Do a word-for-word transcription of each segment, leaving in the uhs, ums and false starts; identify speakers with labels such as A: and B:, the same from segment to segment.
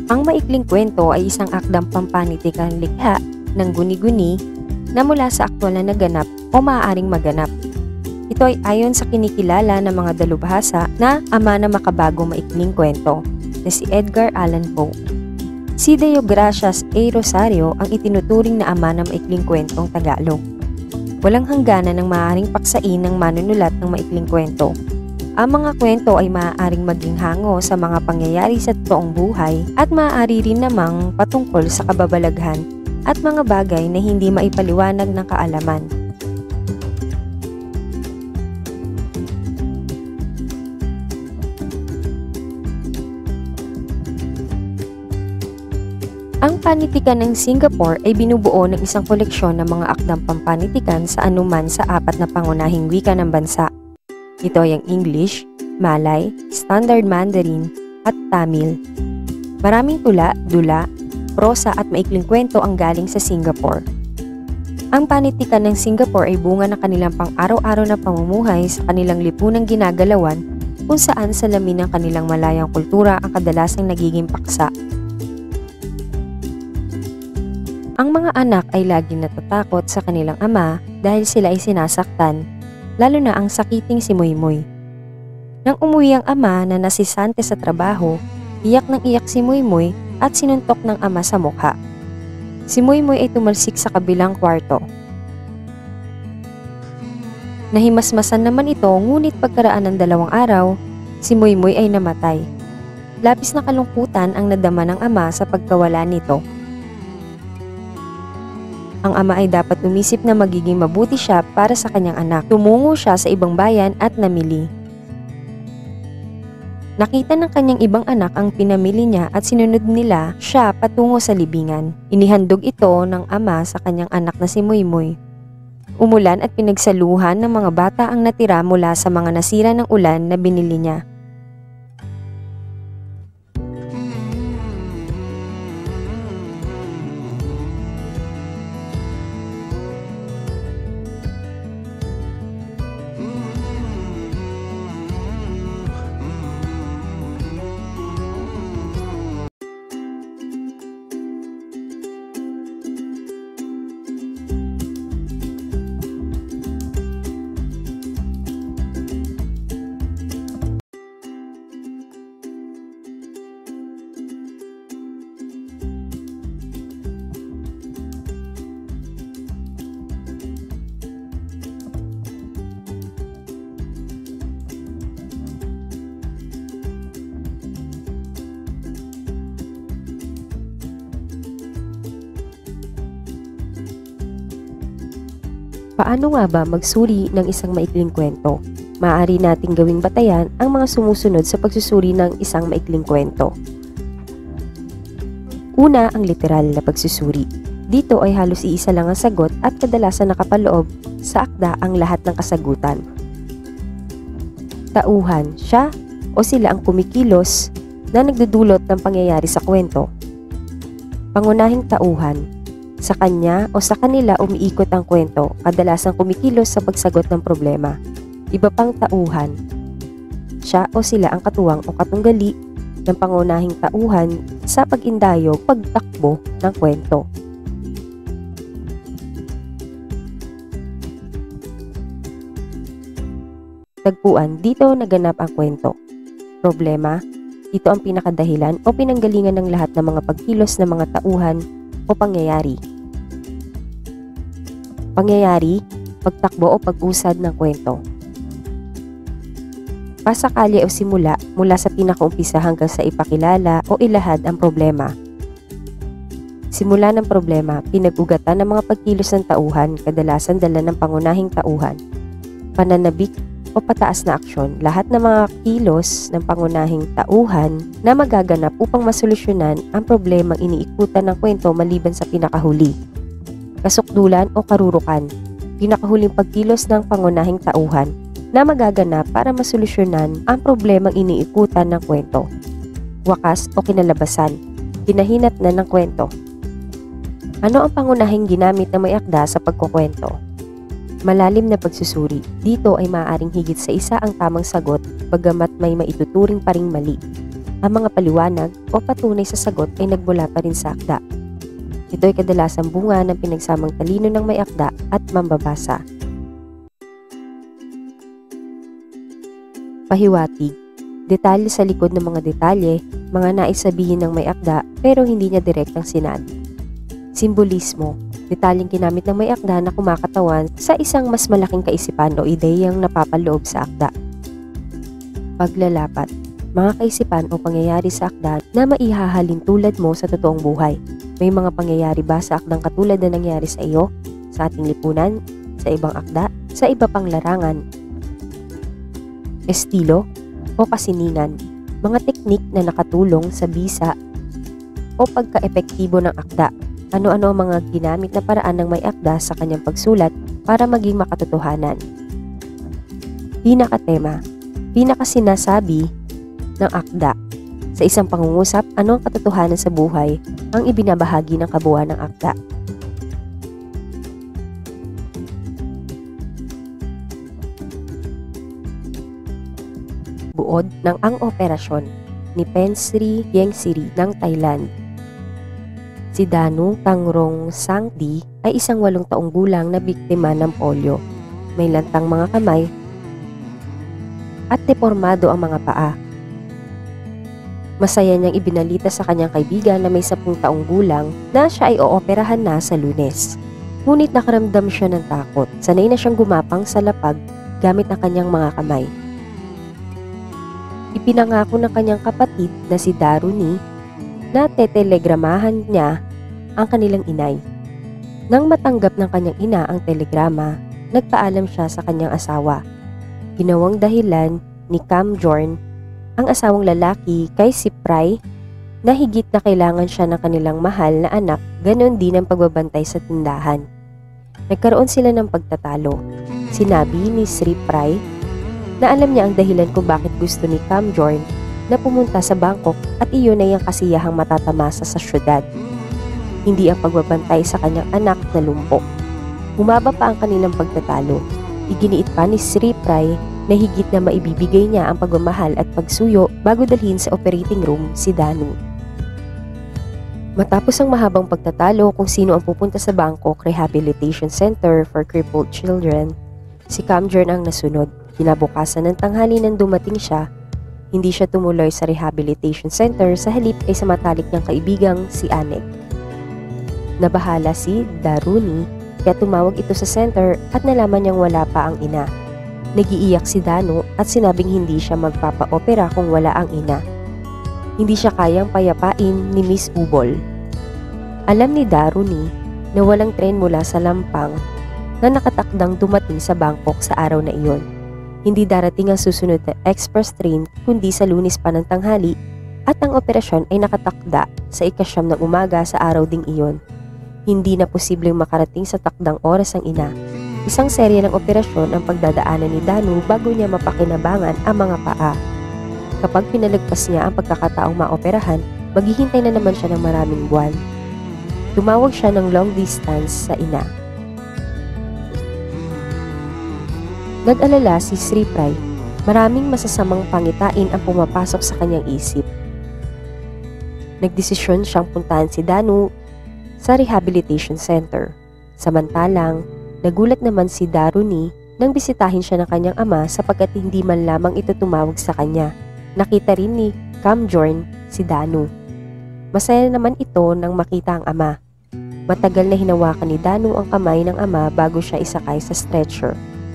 A: Ang maikling kwento ay isang akdang pampanitikang likha ng guni-guni na mula sa aktwal na naganap o maaaring maganap. Ito ay ayon sa kinikilala ng mga dalubhasa na ama na makabagong maikling kwento na si Edgar Allan Poe. Si Deo Gracias A. Rosario ang itinuturing na ama ng maikling kwentong Tagalog. Walang hangganan ng maaaring paksain ng manunulat ng maikling kwento. Ang mga kwento ay maaaring maging hango sa mga pangyayari sa totoong buhay at maaari rin namang patungkol sa kababalaghan at mga bagay na hindi maipaliwanag ng kaalaman. Ang panitikan ng Singapore ay binubuo ng isang koleksyon ng mga akdang pampanitikan sa anuman sa apat na pangunahing wika ng bansa. Ito ay ang English, Malay, Standard Mandarin, at Tamil. Maraming tula, dula, prosa at maikling kwento ang galing sa Singapore. Ang panitikan ng Singapore ay bunga ng kanilang pang-araw-araw na pamumuhay sa kanilang lipunang ginagalawan kung saan salamin ng kanilang malayang kultura ang kadalasang nagiging paksa. Ang mga anak ay laging natatakot sa kanilang ama dahil sila ay sinasaktan, lalo na ang sakiting si Moymoy. Nang umuwi ang ama na nasisante sa trabaho, iyak ng iyak si Moymoy at sinuntok ng ama sa mukha. Si Moymoy ay tumalsik sa kabilang kwarto. Nahimasmasan naman ito, ngunit pagkaraan ng dalawang araw, si Moymoy ay namatay. Labis na kalungkutan ang nadama ng ama sa pagkawala nito. Ang ama ay dapat umisip na magiging mabuti siya para sa kanyang anak. Tumungo siya sa ibang bayan at namili. Nakita ng kanyang ibang anak ang pinamili niya at sinunod nila siya patungo sa libingan. Inihandog ito ng ama sa kanyang anak na si Moymoy. Umulan at pinagsaluhan ng mga bata ang natira mula sa mga nasira ng ulan na binili niya. Paano nga ba magsuri ng isang maikling kwento? Maaari nating gawing batayan ang mga sumusunod sa pagsusuri ng isang maikling kwento. Una, ang literal na pagsusuri. Dito ay halos iisa lang ang sagot at kadalasan nakapaloob sa akda ang lahat ng kasagutan. Tauhan, siya o sila ang kumikilos na nagdudulot ng pangyayari sa kwento. Pangunahing tauhan. Sa kanya o sa kanila umiikot ang kwento, kadalasang kumikilos sa pagsagot ng problema. Iba pang tauhan. Siya o sila ang katuwang o katunggali ng pangunahing tauhan sa pag-indayog, pagtakbo ng kwento. Tagpuan, dito naganap ang kwento. Problema, ito ang pinakadahilan o pinanggalingan ng lahat ng mga pagkilos ng mga tauhan o pangyayari. Pangyayari, pagtakbo o pag-usad ng kwento. Pasakali o simula mula sa pinakaumpisa hanggang sa ipakilala o ilahad ang problema. Simula ng problema, pinag-ugatan ng mga pagkilos ng tauhan, kadalasan dala ng pangunahing tauhan. Pananabik o pataas na aksyon, lahat ng mga kilos ng pangunahing tauhan na magaganap upang masolusyonan ang problemang iniikutan ng kwento maliban sa pinakahuli. Kasukdulan o karurukan, pinakahuling pagkilos ng pangunahing tauhan na magaganap para masolusyonan ang problemang iniikutan ng kwento. Wakas o kinalabasan, pinahinatnan ng kwento. Ano ang pangunahing ginamit na may akda sa pagkukwento? Malalim na pagsusuri. Dito ay maaaring higit sa isa ang tamang sagot, bagamat may maituturing pa ring mali. ang mga paliwanag o patunay sa sagot ay nagmula pa rin sa akda. Ito ay kadalasang bunga ng pinagsamang talino ng may akda at mambabasa. Pahiwatig. Detalye sa likod ng mga detalye, mga nais sabihin ng may akda pero hindi niya direktang sinabi. Simbolismo. Detalyeng ginamit ng may akda na kumakatawan sa isang mas malaking kaisipan o ideyang napapaloob sa akda. Paglalapat. Mga kaisipan o pangyayari sa akda na maihahalin tulad mo sa totoong buhay. May mga pangyayari ba sa akdang katulad na nangyari sa iyo, sa ating lipunan, sa ibang akda, sa iba pang larangan? Estilo o kasiningan, mga teknik na nakatulong sa bisa o pagka-epektibo ng akda. Ano-ano ang mga ginamit na paraan ng may akda sa kanyang pagsulat para maging makatotohanan. Pinakatema, pinakasinasabi ng akda. Sa isang pangungusap, ano ang katotohanan sa buhay ang ibinabahagi ng kabuuan ng akda. Buod ng Ang Operasyon ni Pensri Yengsiri ng Thailand. Si Danu Tangrong Sangdi ay isang walong taong gulang na biktima ng polio. May lantang mga kamay at depormado ang mga paa. Masaya niyang ibinalita sa kanyang kaibigan na may sapung taong gulang na siya ay ooperahan na sa Lunes. Ngunit nakaramdam siya ng takot. Sanay na siyang gumapang sa lapag gamit ang kanyang mga kamay. Ipinangako ng kanyang kapatid na si Daruni na tetelegramahan niya ang kanilang inay. Nang matanggap ng kanyang ina ang telegrama, nagpaalam siya sa kanyang asawa. Ginawang dahilan ni Kamjorn, ang asawang lalaki, kay Sipray na higit na kailangan siya ng kanilang mahal na anak, ganon din ang pagbabantay sa tindahan. Nagkaroon sila ng pagtatalo. Sinabi ni Sipray na alam niya ang dahilan kung bakit gusto ni Kamjorn na pumunta sa Bangkok at iyon ay ang kasiyahang matatamasa sa syudad. Hindi ang pagbabantay sa kanyang anak na lumpok. Bumaba pa ang kanilang pagtatalo. Iginiit pa ni Sipray na higit na maibibigay niya ang pagmamahal at pagsuyo bago dalhin sa operating room si Danu. Matapos ang mahabang pagtatalo kung sino ang pupunta sa Bangkok Rehabilitation Center for Crippled Children, si Kamjorn ang nasunod. Kinabukasan ng tanghali nang dumating siya, hindi siya tumuloy sa rehabilitation center, sa halip ay sa matalik niyang kaibigang si Anek. Nabahala si Daruni kaya tumawag ito sa center at nalaman niyang wala pa ang ina. Nagiiyak si Danu at sinabing hindi siya magpapa-opera kung wala ang ina. Hindi siya kayang payapain ni Miss Ubol. Alam ni Daruni na walang tren mula sa Lampang na nakatakdang dumating sa Bangkok sa araw na iyon. Hindi darating ang susunod na express train kundi sa Lunes pa ng tanghali at ang operasyon ay nakatakda sa ikasyam ng umaga sa araw ding iyon. Hindi na posibleng makarating sa takdang oras ang ina. Isang serye ng operasyon ang pagdadaanan ni Danu bago niya mapakinabangan ang mga paa. Kapag pinalagpas niya ang pagkakataong maoperahan, maghihintay na naman siya ng maraming buwan. Tumawag siya ng long distance sa ina. Nag-alala si Sipray. Maraming masasamang pangitain ang pumapasok sa kanyang isip. Nagdesisyon siyang puntahan si Danu sa rehabilitation center. Samantalang, nagulat naman si Daruni nang bisitahin siya ng kanyang ama sapagkat hindi man lamang ito tumawag sa kanya. Nakita rin ni Kamjorn si Danu. Masaya naman ito nang makita ang ama. Matagal na hinawakan ni Danu ang kamay ng ama bago siya isakay sa stretcher.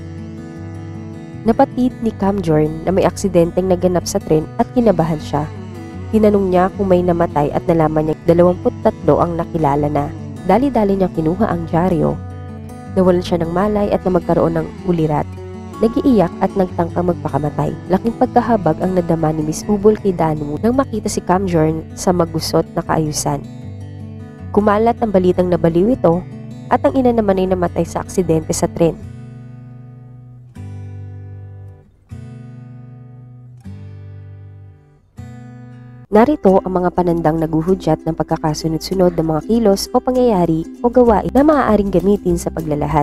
A: Napatid ni Kamjorn na may aksidenteng naganap sa tren at kinabahan siya. Tinanong niya kung may namatay at nalaman niya dalawampu't tatlo ang nakilala na. Dali-dali niya kinuha ang dyaryo. Nawalan siya ng malay at na magkaroon ng ulirat. Nagiiyak at nagtangkang magpakamatay. Laking pagkahabag ang nadama ni Miss Ubol kay Danu nang makita si Kamjorn sa magusot na kaayusan. Kumalat ang balitang nabaliw ito at ang ina naman ay namatay sa aksidente sa tren. Narito ang mga panandang naguhudyat ng pagkakasunod-sunod ng mga kilos o pangyayari o gawain na maaaring gamitin sa paglalahad.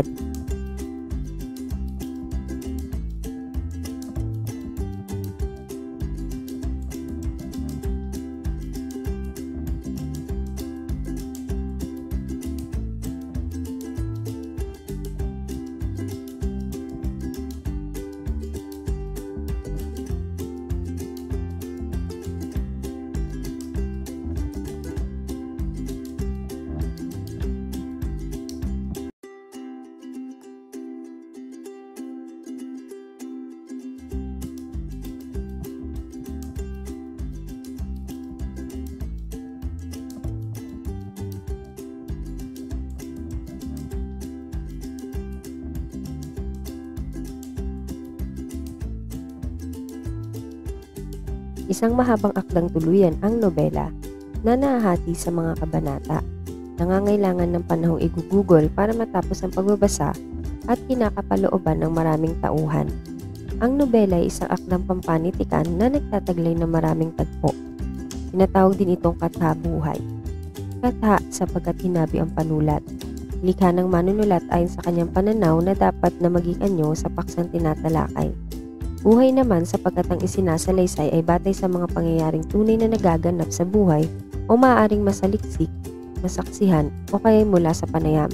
A: Isang mahabang akdang tuluyan ang nobela na nahahati sa mga kabanata. Nangangailangan ng panahong igugugol para matapos ang pagbabasa at kinakapalooban ng maraming tauhan. Ang nobela ay isang akdang pampanitikan na nagtataglay ng maraming tagpo. Tinatawag din itong katha-buhay. Katha sapagkat hinabi ang panulat. Likha ng manunulat ayon sa kanyang pananaw na dapat na maging anyo sa paksang tinatalakay. Buhay naman sapagkat ang isinasalaysay ay batay sa mga pangyayaring tunay na nagaganap sa buhay o maaaring masaliksik, masaksihan o kaya mula sa panayam.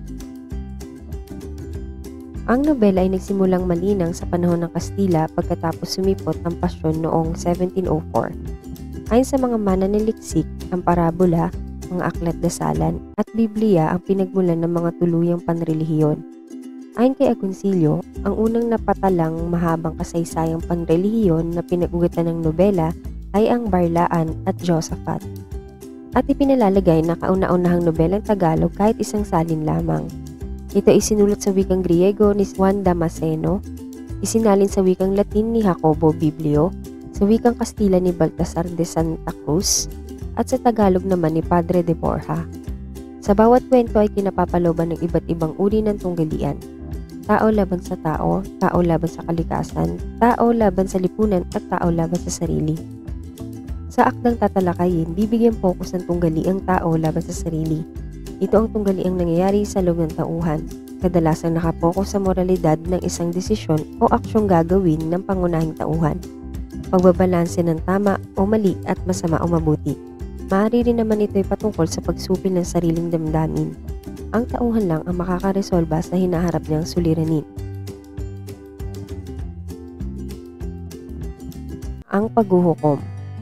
A: Ang nobela ay nagsimulang malinang sa panahon ng Kastila pagkatapos sumipot ang pasyon noong seventeen oh four. Ayon sa mga mananaliksik, ang parabola, mga aklat dasalan at Biblia ang pinagmulan ng mga tuluyang panrelihiyon. Ayon kay Agoncillo, ang unang napatalang mahabang kasaysayang panrelihiyon na pinag-ugatan ng nobela ay ang Barlaan at Josaphat. At ipinalalagay na kauna-unahang nobelang Tagalog kahit isang salin lamang. Ito ay sinulat sa wikang Griego ni Juan Damasceno, isinalin sa wikang Latin ni Jacobo Biblio, sa wikang Kastila ni Baltasar de Santa Cruz, at sa Tagalog naman ni Padre de Borja. Sa bawat kwento ay kinapapaloban ng iba't ibang uri ng tunggalian. Tao laban sa tao, tao laban sa kalikasan, tao laban sa lipunan at tao laban sa sarili. Sa akdang tatalakayin, bibigyan focus ng tunggali ang tao laban sa sarili. Ito ang tunggaliang nangyayari sa loob ng tauhan, kadalasang nakapokus sa moralidad ng isang desisyon o aksyong gagawin ng pangunahing tauhan. Pagbabalanse ng tama o mali at masama o mabuti. Maaari rin naman ito ay patungkol sa pagsupil ng sariling damdamin. Ang tauhan lang ang makakaresolba sa hinaharap niyang suliranin. Ang paghuhukom.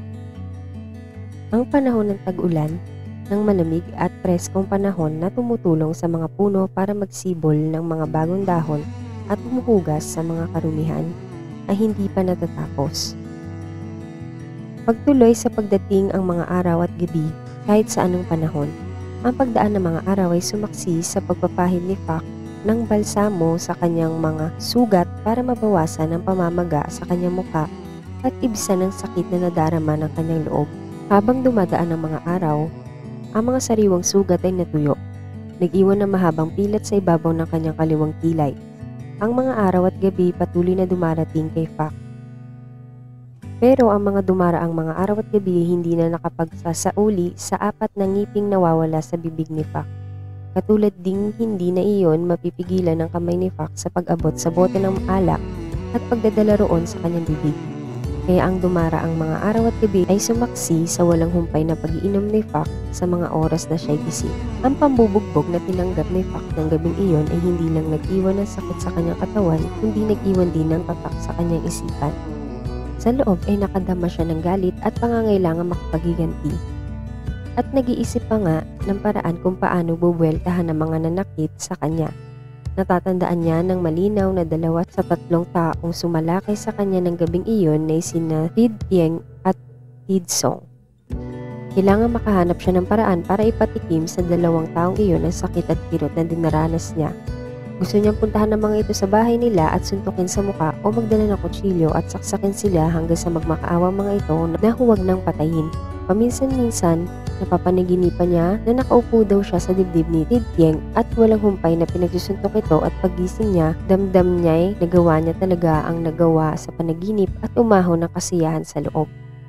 A: Ang panahon ng tag-ulan, ng malamig at preskong panahon na tumutulong sa mga puno para magsibol ng mga bagong dahon at humuhugas sa mga karumihan ay hindi pa natatapos. Pagtuloy sa pagdating ang mga araw at gabi kahit sa anong panahon, ang pagdaan ng mga araw ay sumaksi sa pagpapahid ni Fak ng balsamo sa kanyang mga sugat para mabawasan ang pamamaga sa kanyang mukha at ibsan ng sakit na nadarama ng kanyang loob. Habang dumadaan ang mga araw, ang mga sariwang sugat ay natuyo. Nag-iwan ng mahabang pilat sa ibabaw ng kanyang kaliwang kilay. Ang mga araw at gabi patuloy na dumarating kay Fak. Pero ang mga dumaraang mga araw at gabi hindi na nakapagsasauli sa apat na ngiping nawawala sa bibig ni Fak. Katulad ding hindi na iyon mapipigilan ng kamay ni Fak sa pag-abot sa bote ng alak at pagdadala roon sa kanyang bibig. Kaya ang dumaraang mga araw at gabi ay sumaksi sa walang humpay na pag-iinom ni Fak sa mga oras na siya'y gising. Ang pambubugbog na tinanggap ni Fak ng gabing iyon ay hindi lang nag-iwan ng sakit sa kanyang katawan, kundi nag-iwan din ng tatak sa kanyang isipan. Sa loob ay nakadama siya ng galit at pangangailangan makapaghiganti. At nag-iisip pa nga ng paraan kung paano bubueltahan ng mga nanakit sa kanya. Natatandaan niya ng malinaw na dalawa sa tatlong taong sumalakay sa kanya ng gabing iyon na sina Tid Tieng at Tid Song. Kailangan makahanap siya ng paraan para ipatikim sa dalawang taong iyon ang sakit at kirot na dinaranas niya. Gusto niyang puntahan ng mga ito sa bahay nila at suntukin sa muka o magdala ng kutsilyo at saksakin sila hanggang sa magmakaawang mga ito na huwag nang patayin. Paminsan-minsan, napapanaginipan niya na nakaupo daw siya sa dibdib ni Tid Tieng at walang humpay na pinagsusuntok ito at paggising niya, damdam niya'y nagawa niya talaga ang nagawa sa panaginip at umahaw ng kasiyahan sa loob.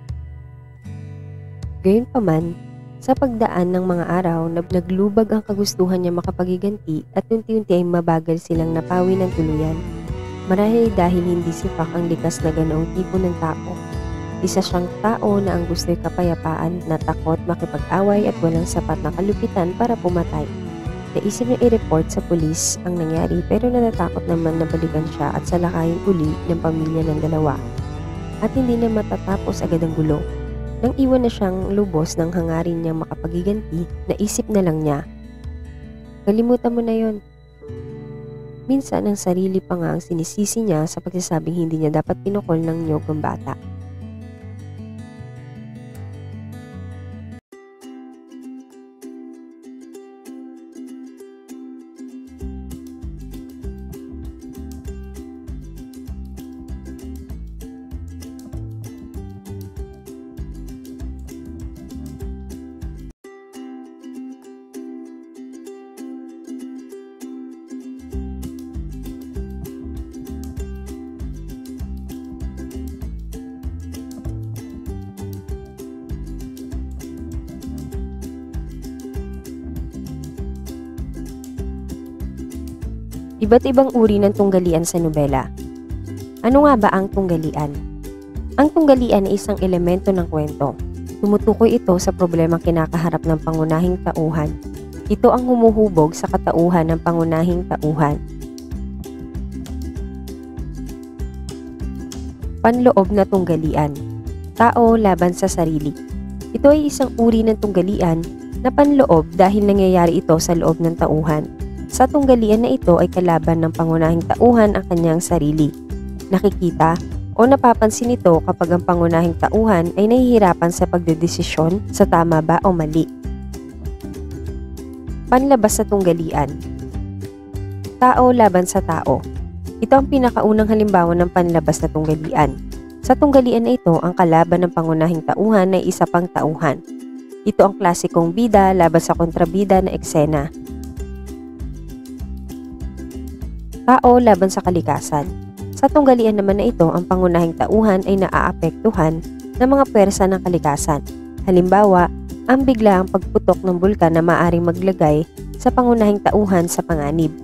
A: Gayunpaman, sa pagdaan ng mga araw, naglubag ang kagustuhan niya makapaghiganti at unti-unti ay mabagal silang napawi ng tuluyan. Marahil dahil hindi si Fak ang likas na ganoong tipo ng tao. Isa siyang tao na ang gusto'y kapayapaan, natakot, makipag-away at walang sapat na kalupitan para pumatay. Naisip niya i-report sa pulis ang nangyari pero natatakot naman na balikan siya at salakayin uli ng pamilya ng dalawa. At hindi na matatapos agad ang gulo. Nang iwan na siyang lubos ng hangarin niyang makapaghiganti, naisip na lang niya, kalimutan mo na yon. Minsan ang sarili pa nga ang sinisisi niya sa pagsasabing hindi niya dapat pinukol ng niyog ang bata. Iba't ibang uri ng tunggalian sa nobela. Ano nga ba ang tunggalian? Ang tunggalian ay isang elemento ng kwento. Tumutukoy ito sa problemang kinakaharap ng pangunahing tauhan. Ito ang humuhubog sa katauhan ng pangunahing tauhan. Panloob na tunggalian. Tao laban sa sarili. Ito ay isang uri ng tunggalian na panloob dahil nangyayari ito sa loob ng tauhan. Sa tunggalian na ito ay kalaban ng pangunahing tauhan ang kanyang sarili. Nakikita o napapansin ito kapag ang pangunahing tauhan ay nahihirapan sa pagdedesisyon sa tama ba o mali. Panlabas sa tunggalian. Tao laban sa tao. Ito ang pinakaunang halimbawa ng panlabas na tunggalian. Sa tunggalian na ito, ang kalaban ng pangunahing tauhan ay isa pang tauhan. Ito ang klasikong bida laban sa kontrabida na eksena. Tao laban sa kalikasan. Sa tunggalian naman na ito, ang pangunahing tauhan ay naaapektuhan ng mga pwersa ng kalikasan. Halimbawa, ang biglaang pagputok ng bulkan na maaaring maglagay sa pangunahing tauhan sa panganib.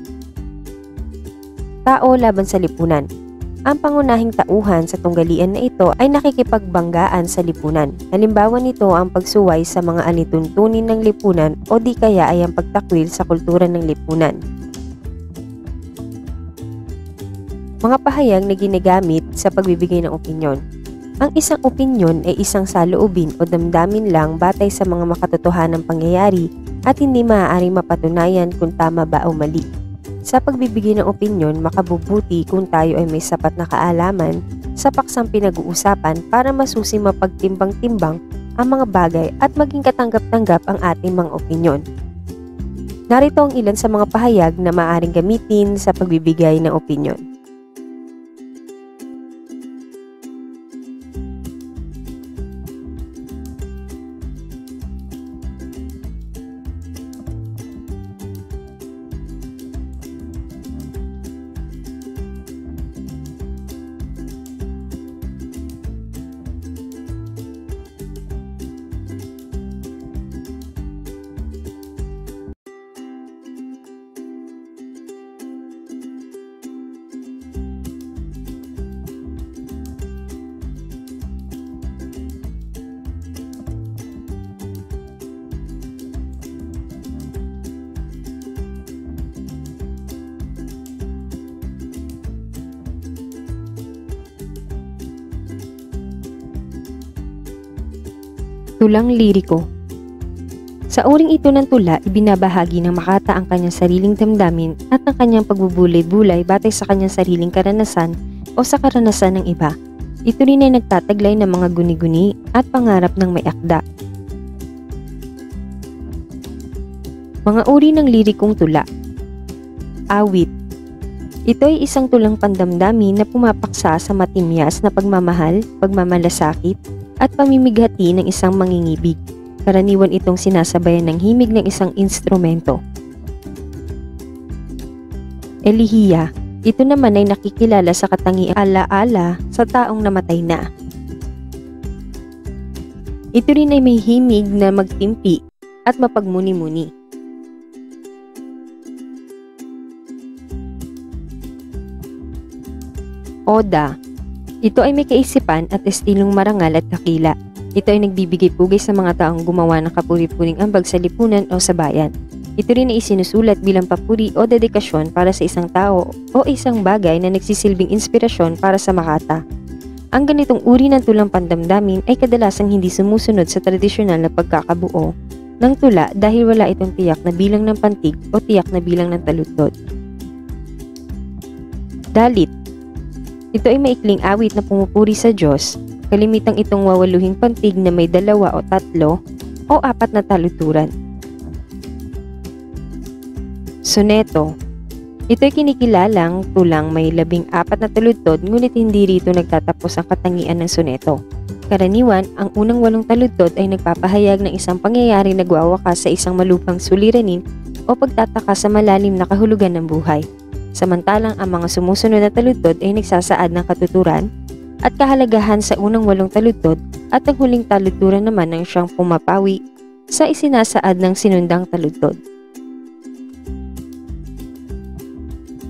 A: Tao laban sa lipunan. Ang pangunahing tauhan sa tunggalian na ito ay nakikipagbanggaan sa lipunan. Halimbawa nito ang pagsuway sa mga alituntunin ng lipunan o di kaya ay ang pagtakwil sa kultura ng lipunan. Mga pahayag na ginagamit sa pagbibigay ng opinyon. Ang isang opinyon ay isang saloobin o damdamin lang batay sa mga makatotohanang pangyayari at hindi maaaring mapatunayan kung tama ba o mali. Sa pagbibigay ng opinyon, makabubuti kung tayo ay may sapat na kaalaman sa paksang pinag-uusapan para masusing mapagtimbang-timbang ang mga bagay at maging katanggap-tanggap ang ating mga opinyon. Narito ang ilan sa mga pahayag na maaaring gamitin sa pagbibigay ng opinyon. Tulang liriko. Sa uring ito ng tula, ibinabahagi ng Makata ang kanyang sariling damdamin at ang kanyang pagbubulay-bulay batay sa kanyang sariling karanasan o sa karanasan ng iba. Ito rin ay nagtataglay ng mga guni-guni at pangarap ng may akda. Mga uri ng lirikong tula. Awit. Ito ay isang tulang pandamdamin na pumapaksa sa matimyas na pagmamahal, pagmamalasakit, at pamimighati ng isang mangingibig. Karaniwan itong sinasabayan ng himig ng isang instrumento. Elihiya. Ito naman ay nakikilala sa katangiang ala-ala sa taong namatay na. Ito rin ay may himig na magtimpi at mapagmuni-muni. Oda. Ito ay may kaisipan at estilong marangal at dakila. Ito ay nagbibigay pugay sa mga taong gumawa ng kapuri-puring ambag sa lipunan o sa bayan. Ito rin ay isinusulat bilang papuri o dedikasyon para sa isang tao o isang bagay na nagsisilbing inspirasyon para sa Makata. Ang ganitong uri ng tulang pandamdamin ay kadalasang hindi sumusunod sa tradisyonal na pagkakabuo ng tula dahil wala itong tiyak na bilang ng pantig o tiyak na bilang ng taludtod. Dalit. Ito ay maikling awit na pumupuri sa Diyos. Kalimitang itong wawaluhing pantig na may dalawa o tatlo o apat na taluturan. Soneto. Ito ay kinikilalang tulang may labing apat na taludtod ngunit hindi rito nagtatapos ang katangian ng soneto. Karaniwan, ang unang walong taludtod ay nagpapahayag ng isang pangyayari nagwawakas sa isang malupang suliranin o pagtataka sa malalim na kahulugan ng buhay. Samantalang ang mga sumusunod na taludtod ay nagsasaad ng katuturan at kahalagahan sa unang walong taludtod at ang huling taludturan naman ang siyang pumapawi sa isinasaad ng sinundang taludtod.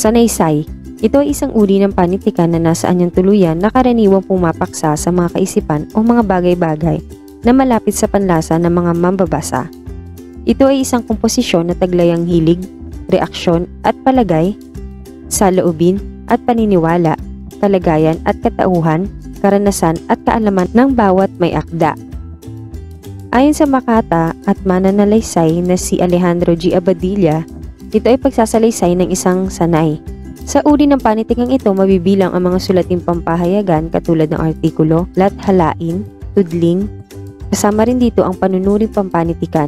A: Sanaysay. Ito ay isang uri ng panitikan na nasa anyang tuluyan na karaniwang pumapaksa sa mga kaisipan o mga bagay-bagay na malapit sa panlasa ng mga mambabasa. Ito ay isang komposisyon na taglayang hilig, reaksyon at palagay, saloobin at paniniwala, kalagayan at katauhan, karanasan at kaalaman ng bawat may akda. Ayon sa makata at mananalaysay na si Alejandro G. Abadilla, ito ay pagsasalaysay ng isang sanay. Sa uri ng panitikang ito, mabibilang ang mga sulating pampahayagan katulad ng artikulo, lathalain, tudling, kasama rin dito ang panunuring pampanitikan.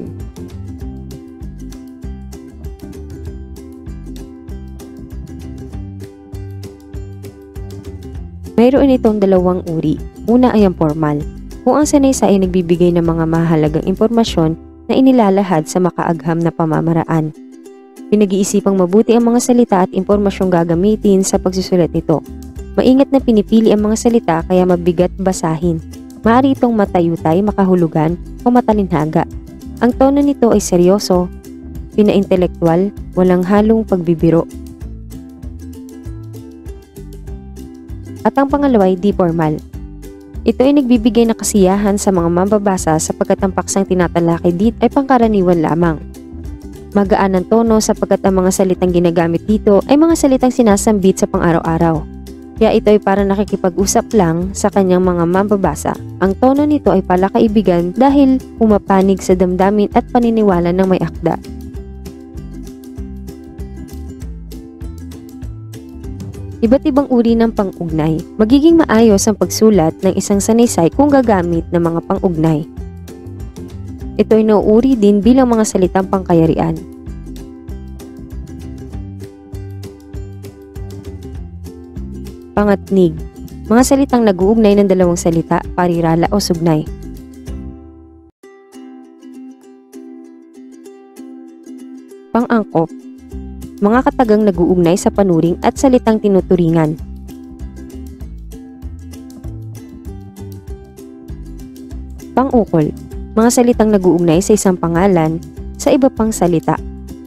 A: Mayroon itong dalawang uri. Una ay ang formal, kung ang sanaysay ay nagbibigay ng mga mahalagang impormasyon na inilalahad sa makaagham na pamamaraan. Pinag-iisipang mabuti ang mga salita at impormasyong gagamitin sa pagsusulat nito. Maingat na pinipili ang mga salita kaya mabigat basahin. Maaari itong matayutay, makahulugan o matalinhaga. Ang tono nito ay seryoso, pinaintelektual, walang halong pagbibiro. At ang pangalawa ay di formal. Ito ay nagbibigay ng kasiyahan sa mga mambabasa sapagkat ang paksang tinatalakay dito ay pangkaraniwan lamang. Magaan ang tono sapagkat ang mga salitang ginagamit dito ay mga salitang sinasambit sa pang-araw-araw. Kaya ito ay para nakikipag-usap lang sa kanyang mga mambabasa. Ang tono nito ay palakaibigan dahil pumapanig sa damdamin at paniniwala ng may akda. Iba't ibang uri ng pang-ugnay. Magiging maayos ang pagsulat ng isang sanaysay kung gagamit ng mga pang-ugnay. Ito ay nauuri din bilang mga salitang pangkayarian. Pangatnig. Mga salitang nag-uugnay ng dalawang salita, parirala o sugnay. Pang-angkop. Mga katagang nag-uugnay sa panuring at salitang tinuturingan. Pang-ukol. Mga salitang nag-uugnay sa isang pangalan sa iba pang salita.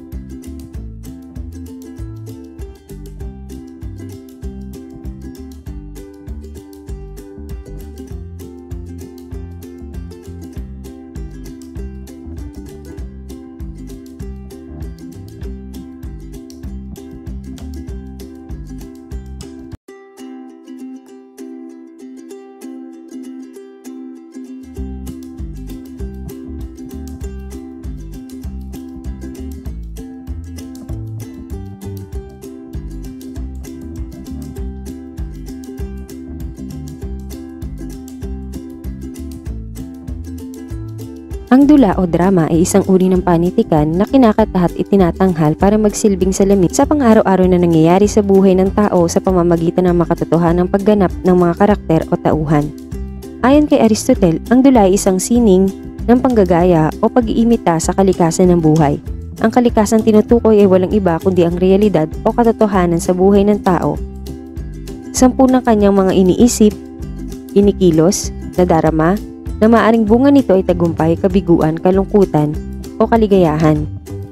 A: Ang dula o drama ay isang uri ng panitikan na kinakatahat itinatanghal para magsilbing salamin sa pang-araw-araw na nangyayari sa buhay ng tao sa pamamagitan ng makatotohanang pagganap ng mga karakter o tauhan. Ayon kay Aristotle, ang dula ay isang sining ng panggagaya o pag-iimita sa kalikasan ng buhay. Ang kalikasan tinutukoy ay walang iba kundi ang realidad o katotohanan sa buhay ng tao. Sampu ng kanyang mga iniisip, inikilos, nadarama, na maaring bunga nito ay tagumpay, kabiguan, kalungkutan o kaligayahan.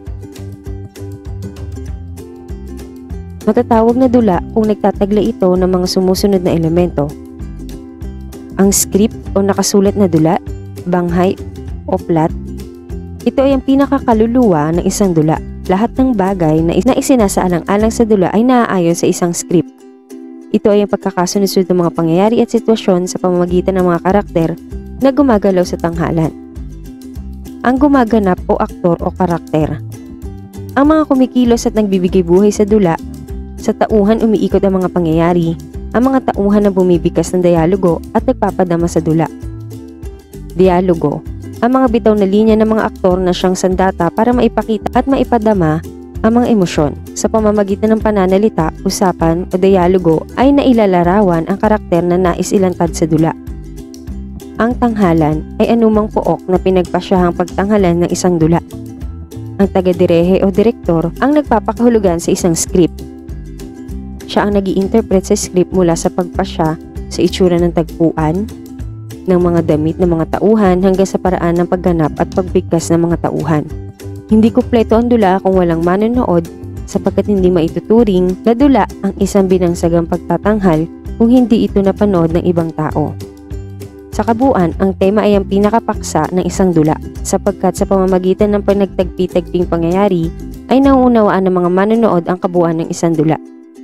A: Matatawag na dula kung nagtatagla ito ng mga sumusunod na elemento. Ang script o nakasulat na dula, banghay o plot. Ito ay ang pinakakaluluwa ng isang dula. Lahat ng bagay na isinasaalang-alang sa dula ay naaayon sa isang script. Ito ay ang pagkakasunod-sunod ng mga pangyayari at sitwasyon sa pamamagitan ng mga karakter na gumagalaw sa tanghalan. Ang gumaganap o aktor o karakter. Ang mga kumikilos at nagbibigay buhay sa dula, sa tauhan umiikot ang mga pangyayari, ang mga tauhan na bumibigkas ng dialogo at nagpapadama sa dula. Dialogo. Ang mga bitaw na linya ng mga aktor na siyang sandata para maipakita at maipadama ang mga emosyon. Sa pamamagitan ng pananalita, usapan o dialogo ay nailalarawan ang karakter na nais ilantad sa dula. Ang tanghalan ay anumang pook na pinagpasyahang pagtanghalan ng isang dula. Ang taga-direhe o direktor ang nagpapakahulugan sa isang script. Siya ang nag-i-interpret sa script mula sa pagpasya sa itsura ng tagpuan, ng mga damit ng mga tauhan hanggang sa paraan ng pagganap at pagbigkas ng mga tauhan. Hindi kumpleto ang dula kung walang manonood sapagkat hindi maituturing na dula ang isang binangsagang pagtatanghal kung hindi ito napanood ng ibang tao. Sa kabuuan, ang tema ay ang pinakapaksa ng isang dula sapagkat sa pamamagitan ng panagtagpi-tagping pangyayari ay nauunawaan ng mga manonood ang kabuuan ng isang dula.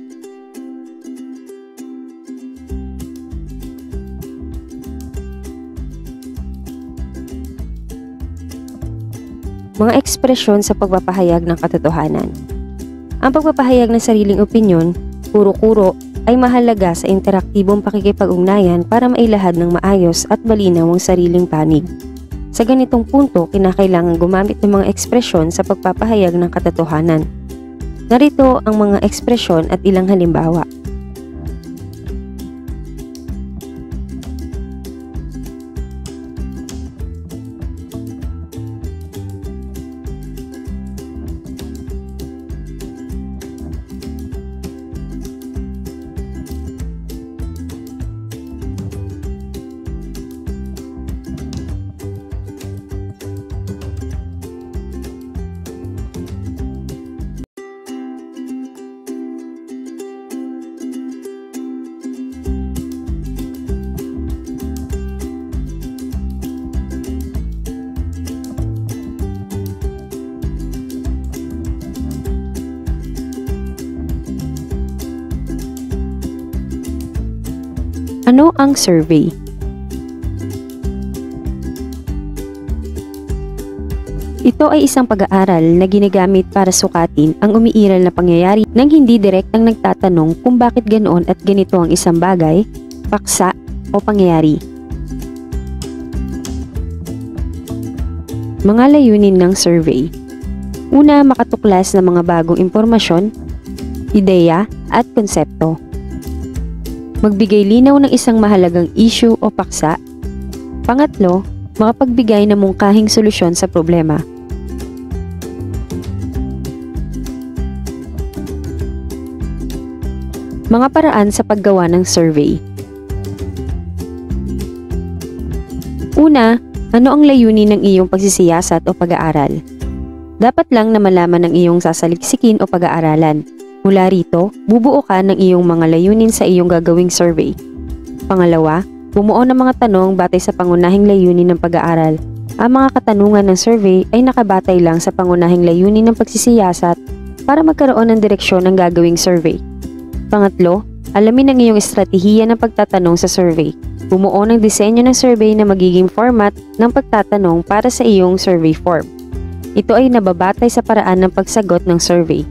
A: Mga ekspresyon sa pagpapahayag ng katotohanan. Ang pagpapahayag ng sariling opinyon, kuro-kuro, ay mahalaga sa interaktibong pakikipag-ugnayan para mailahad ng maayos at malinaw ang sariling panig. Sa ganitong punto, kinakailangan gumamit ng mga ekspresyon sa pagpapahayag ng katotohanan. Narito ang mga ekspresyon at ilang halimbawa. Ano ang survey? Ito ay isang pag-aaral na ginagamit para sukatin ang umiiral na pangyayari nang hindi direktang nagtatanong kung bakit ganoon at ganito ang isang bagay, paksa o pangyayari. Mga layunin ng survey. Una, makatuklas ng mga bagong impormasyon, ideya at konsepto. Magbigay linaw ng isang mahalagang issue o paksa. Pangatlo, makapagbigay ng mungkahing solusyon sa problema. Mga paraan sa paggawa ng survey. Una, ano ang layunin ng iyong pagsisiyasat o pag-aaral? Dapat lang na malaman ng iyong sasaliksikin o pag-aaralan. Mula rito, bubuo ka ng iyong mga layunin sa iyong gagawing survey. Pangalawa, bumuo ng mga tanong batay sa pangunahing layunin ng pag-aaral. Ang mga katanungan ng survey ay nakabatay lang sa pangunahing layunin ng pagsisiyasat para magkaroon ng direksyon ng gagawing survey. Pangatlo, alamin ang iyong estratehiya ng pagtatanong sa survey. Bumuo ng disenyo ng survey na magiging format ng pagtatanong para sa iyong survey form. Ito ay nababatay sa paraan ng pagsagot ng survey.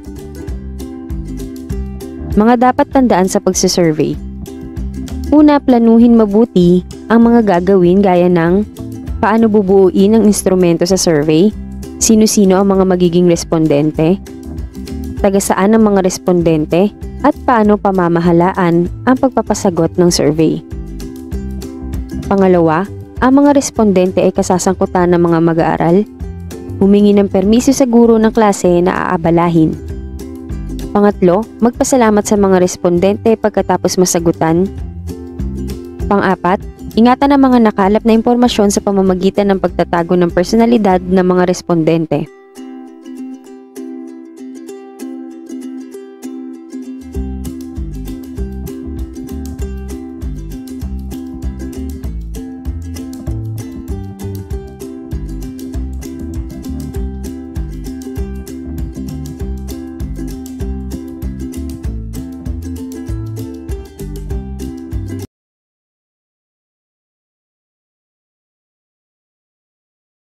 A: Mga dapat tandaan sa pagsisurvey. Una, planuhin mabuti ang mga gagawin gaya ng paano bubuuin ang instrumento sa survey, sino-sino ang mga magiging respondente, taga-saan ang mga respondente, at paano pamamahalaan ang pagpapasagot ng survey. Pangalawa, ang mga respondente ay kasasangkutan ng mga mag-aaral, humingi ng permiso sa guro ng klase na aabalahin. Pangatlo, magpasalamat sa mga respondente pagkatapos masagutan. Pang-apat, ingatan ang mga nakalap na impormasyon sa pamamagitan ng pagtatago ng personalidad ng mga respondente.